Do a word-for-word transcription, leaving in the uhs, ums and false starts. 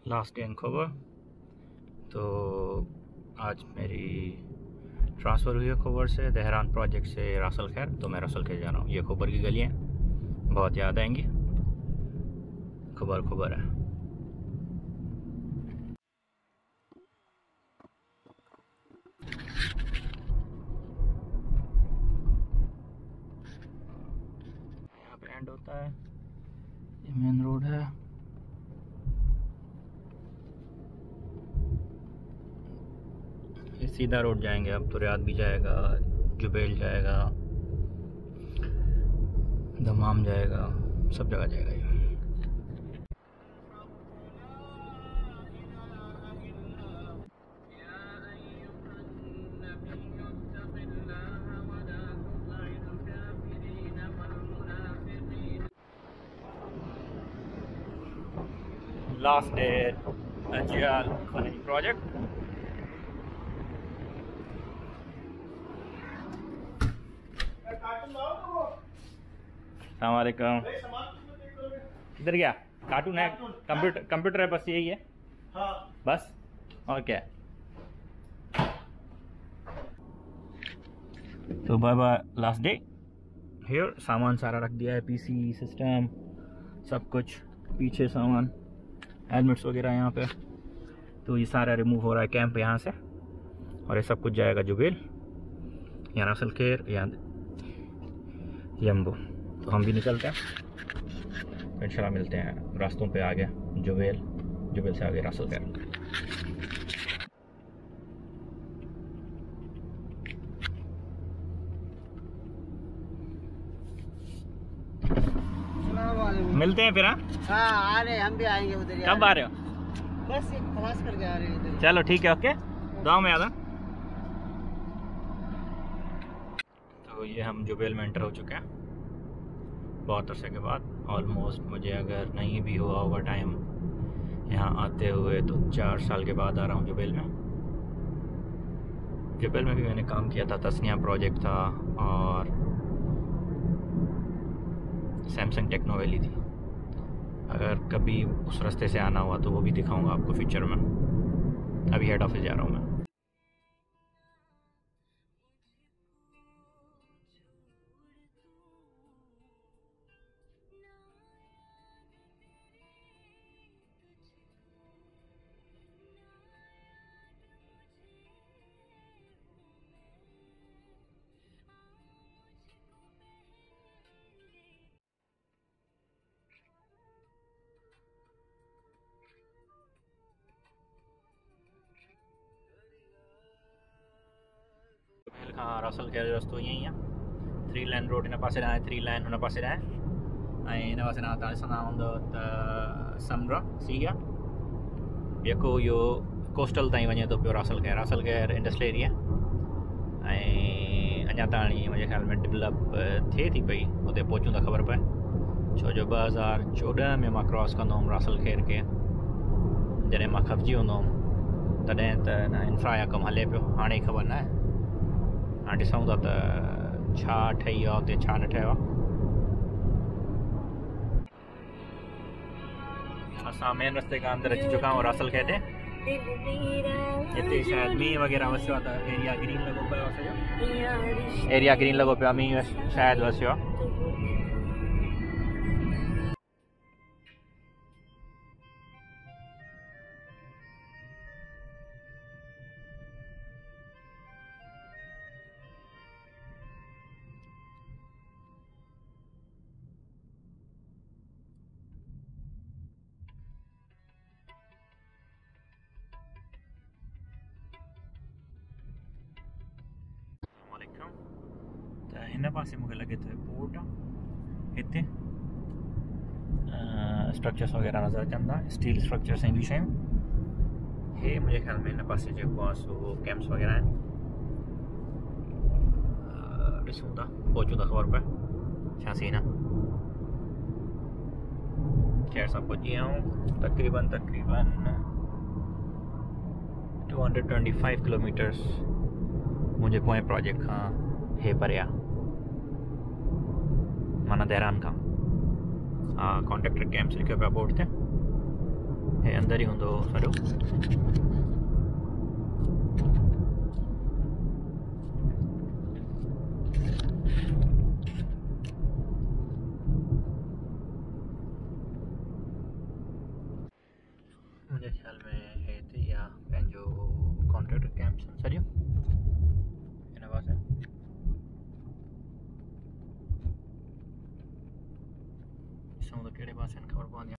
Last day in खोबर। तो आज मेरी ट्रांसफ़र हुई है खोबर से, दहरान प्रोजेक्ट से रासल खैर। तो मैं रासल खैर जा रहा हूँ। ये खोबर की गलियाँ बहुत याद आएंगी। खोबर खोबर है। यहाँ पे एंड होता है, ये मेन रोड है। ये सीधा रोड जाएंगे अब तो। रियाद भी जाएगा, जुबैल जाएगा, दमाम जाएगा, सब जगह जाएगा ये। लास्ट डे अजियाल खनिज प्रोजेक्ट। अस्सलाम वालेकुम। इधर क्या कार्टून है? कंप्यूटर कंप्यूटर है बस, यही है। हाँ। बस और क्या। तो bye bye last day here. सामान सारा रख दिया है, पीसी सिस्टम सब कुछ, पीछे सामान हेलमेट्स वगैरह यहाँ पे। तो ये सारा रिमूव हो रहा है कैंप यहाँ से, और ये सब कुछ जाएगा जुबैल या रासल खैर या यम्बो। तो हम भी निकलते हैं, इंशाल्लाह मिलते हैं रास्तों पे आगे। जुबैल, जुबैल से आगे रासल खैर। मिलते हैं फिर। हाँ हाँ, आ रहे हम भी आएंगे उधर। कब आ रहे हो? बस खलास करके आ रहे हैं इधर। चलो ठीक है, ओके। दुआ में आना। तो ये हम जुबैल में एंटर हो चुके हैं बहुत अरसे के बाद। ऑलमोस्ट मुझे अगर नहीं भी हुआ होगा टाइम यहाँ आते हुए, तो चार साल के बाद आ रहा हूँ जुबैल में। जुबैल में भी मैंने काम किया था, तस्निया प्रोजेक्ट था और सैमसंग टेक्नो वैली थी। अगर कभी उस रास्ते से आना हुआ तो वो भी दिखाऊंगा आपको फ्यूचर में। अभी हेड ऑफिस जा रहा हूँ मैं। हाँ, रासल खैर जो रस्तो यही है। थ्री लाइन रोड इन पासे आहे, थ्री लाइन हुन पासे आहे, ऐं हिन पासे तव्हां ॾिसंदा हूंदव त समुंड सी आहे जेको इहो कोस्टल ताईं वञे थो पियो। रासल खैर रासल खैर इंडस्ट्रियल एरिया, ऐं अञा ताणी मुंहिंजे ख़्याल में डेवलप थिए थी पई। उते पहुचूं त ख़बर पए, छो जो ॿ हज़ार चोॾहं में मां क्रॉस कंदो हुउमि रासल खैर खे। जॾहिं मां खपिजी हूंदो हुउमि तॾहिं त न इंफ्रा जा कमु हले पियो, हाणे ख़बर न आहे। हाणे ॾिसूं था त छा ठही आहे उते, छा न ठहियो आहे। असां मेन रस्ते खां अंदरि अची चुका आहियूं रासल खैर ते। हिते शायदि मींहुं वग़ैरह वसियो आहे त एरिया ग्रीन लॻो पियो आहे सॼो। एरिया ग्रीन लॻो पियो आहे, मींहुं शायदि वसियो आहे। त हिन पासे मूंखे लॻे थो पोर्ट आहे। हिते स्ट्रक्चर्स वग़ैरह नज़र अचनि था, स्टील स्ट्रक्चर्स ऐं ॿी शयूं। हे मुंहिंजे ख़्याल में हिन पासे जेको आहे सो कैंप्स वग़ैरह आहिनि। ॾिसूं था, पहुचूं त ख़बर पए छा सीन आहे। खैर असां पुॼी विया आहियूं तक़रीबन तक़रीबन two hundred twenty five kilometers मुंहिंजे पोएं प्रोजेक्ट खां हे परे आहे, माना दहरान खां। हाँ, कॉन्ट्रेक्टर कैंप्स लिखियो पिया बोर्ड ते। हे अंदरि अंदर ही हूंदो सॼो। मुंहिंजे ख़्याल में हिते ई आहे पंहिंजो कॉन्ट्रेक्टर कैंप सॼो हिन पासे। ॾिसूं त कहिड़े पासे ख़बर पवंदी।